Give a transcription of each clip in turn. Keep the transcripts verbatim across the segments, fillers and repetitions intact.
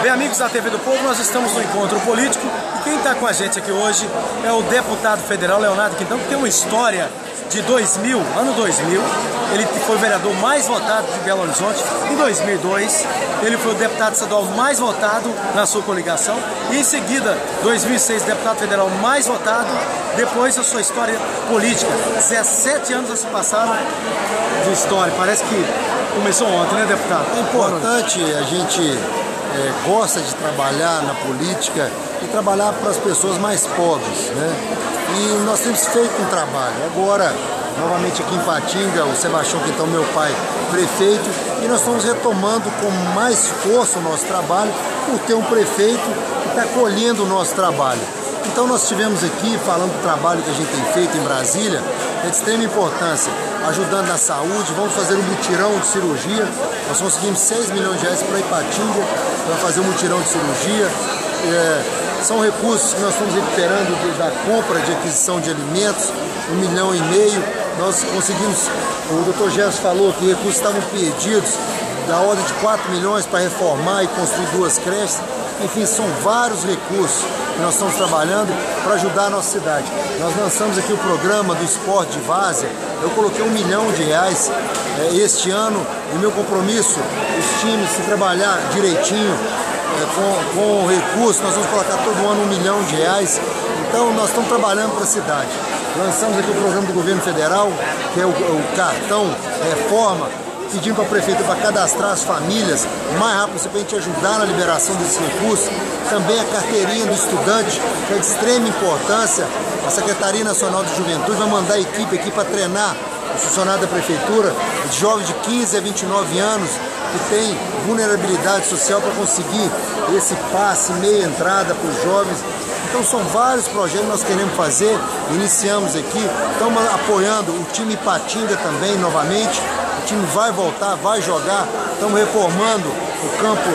Bem, amigos da T V do Povo, nós estamos no encontro político e quem está com a gente aqui hoje é o deputado federal Leonardo Quintão, que tem uma história de dois mil, ano dois mil, ele foi o vereador mais votado de Belo Horizonte. Em dois mil e dois, ele foi o deputado estadual mais votado na sua coligação e em seguida, dois mil e seis, deputado federal mais votado. Depois a sua história política, dezessete anos já se passaram de história, parece que começou ontem, né, deputado? É importante, a gente é, gosta de trabalhar na política e trabalhar para as pessoas mais pobres, né? E nós temos feito um trabalho. Agora, novamente aqui em Ipatinga, o Sebastião Quintão, meu pai, prefeito, e nós estamos retomando com mais força o nosso trabalho por ter um prefeito que está colhendo o nosso trabalho. Então nós estivemos aqui falando do trabalho que a gente tem feito em Brasília, é de extrema importância, ajudando na saúde. Vamos fazer um mutirão de cirurgia, nós conseguimos seis milhões de reais para Ipatinga, para fazer um mutirão de cirurgia. É, são recursos que nós estamos recuperando de, da compra de aquisição de alimentos, um milhão e meio. Nós conseguimos, o doutor Gerson falou que recursos estavam perdidos, da ordem de quatro milhões para reformar e construir duas creches. Enfim, são vários recursos que nós estamos trabalhando para ajudar a nossa cidade. Nós lançamos aqui o programa do esporte de várzea. Eu coloquei um milhão de reais é, este ano, e meu compromisso, os times, se trabalhar direitinho, é, com, com recursos, nós vamos colocar todo ano um milhão de reais. Então nós estamos trabalhando para a cidade. Lançamos aqui o programa do governo federal, que é o, o cartão Reforma, pedindo para a prefeitura para cadastrar as famílias o mais rápido possível para a gente ajudar na liberação desses recursos. Também a carteirinha do estudante, que é de extrema importância. A Secretaria Nacional de Juventude vai mandar a equipe aqui para treinar o funcionário da prefeitura, de jovens de quinze a vinte e nove anos, que tem vulnerabilidade social, para conseguir esse passe, meia entrada para os jovens. Então são vários projetos que nós queremos fazer, iniciamos aqui, estamos apoiando o time Ipatinga também novamente. O time vai voltar, vai jogar. Estamos reformando o campo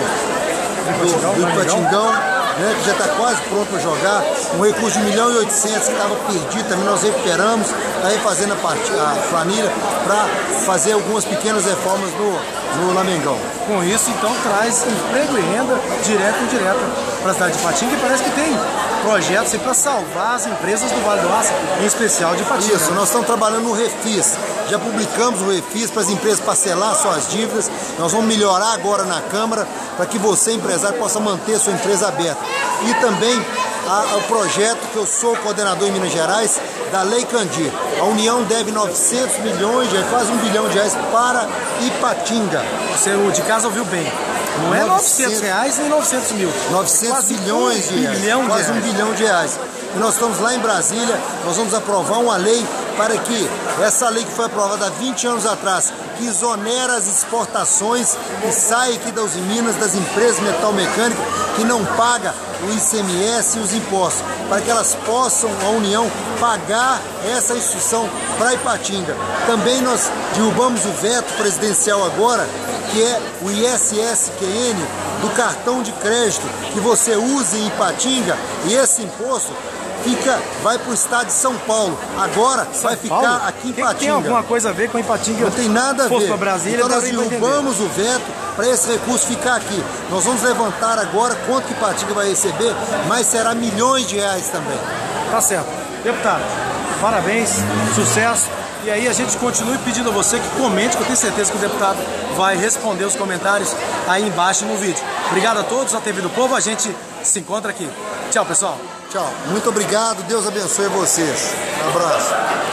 do, do Ipatingão, né, que já está quase pronto para jogar. Um recurso de um milhão e oitocentos que estava perdido também, nós recuperamos, está refazendo a, part... a planilha para fazer algumas pequenas reformas no, no Lamengão. Com isso, então, traz emprego e renda direta e indireta para a cidade de Ipatinga, e parece que tem projetos para salvar as empresas do Vale do Aço, em especial de Ipatinga. Isso, nós estamos trabalhando no Refis. Já publicamos o Refis para as empresas parcelar suas dívidas. Nós vamos melhorar agora na Câmara para que você, empresário, possa manter sua empresa aberta. E também a, o projeto que eu sou coordenador em Minas Gerais, da Lei Candir. A União deve novecentos milhões de reais, quase um bilhão de reais para Ipatinga. Você, o de casa ouviu bem. Não é novecentos reais nem novecentos mil. novecentos milhões de reais. Quase um bilhão de reais. E nós estamos lá em Brasília, nós vamos aprovar uma lei para que essa lei que foi aprovada há vinte anos atrás, que exonera as exportações que saem aqui das Minas, das empresas metalmecânicas, que não pagam o I C M S e os impostos, para que elas possam, a União, pagar essa instituição para Ipatinga. Também nós derrubamos o veto presidencial agora, que é o I S S Q N do cartão de crédito que você usa em Ipatinga, e esse imposto fica, vai para o estado de São Paulo. Agora São vai ficar Paulo? aqui em Tem, Ipatinga. Tem alguma coisa a ver com Ipatinga? Não tem nada a ver. Pra Brasília, então nós derrubamos o veto para esse recurso ficar aqui. Nós vamos levantar agora quanto que Ipatinga vai receber, mas será milhões de reais também. Tá certo. Deputado, parabéns, sucesso. E aí a gente continue pedindo a você que comente, que eu tenho certeza que o deputado vai responder os comentários aí embaixo no vídeo. Obrigado a todos, a T V do Povo, a gente se encontra aqui. Tchau, pessoal. Tchau. Muito obrigado, Deus abençoe vocês. Um abraço.